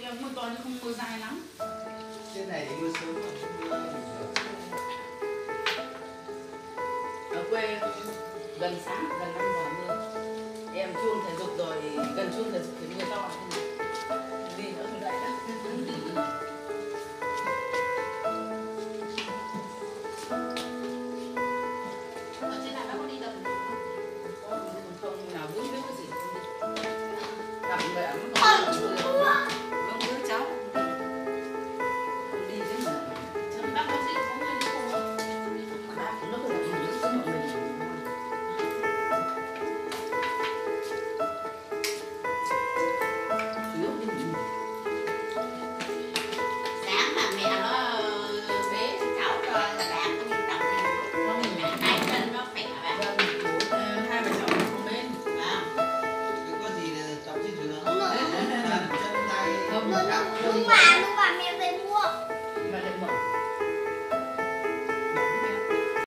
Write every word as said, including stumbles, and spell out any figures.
mưa to nhưng không mưa dài lắm. Trên này thì mưa sớm mà mưa Ở quê gần sáng, gần năm giờ mưa. Em chuông thể dục rồi, gần chuông thể dục thì mưa to. Đi nữa thì lại đó. Ở trên này bác có đi tập Không, không nào vướng biết cái gì không đi. Gặp người ấm Con không chú vướng vướng cháu. Không đi chứ mà. bác có gì có người đi cùng không? Bác cũng nó có là một đứa một mình. Chủ yếu đi mình. Sáng mà mẹ nó bế cháu rồi là bạn có đi tập thì có mình mẹ tay chân nó khỏe bạn. Vâng, bố, hai bà cháu không bên. Cái có gì là tập trên giường. Chân tay. Không, Lúc không, lúc bà lúc bà mẹ về mua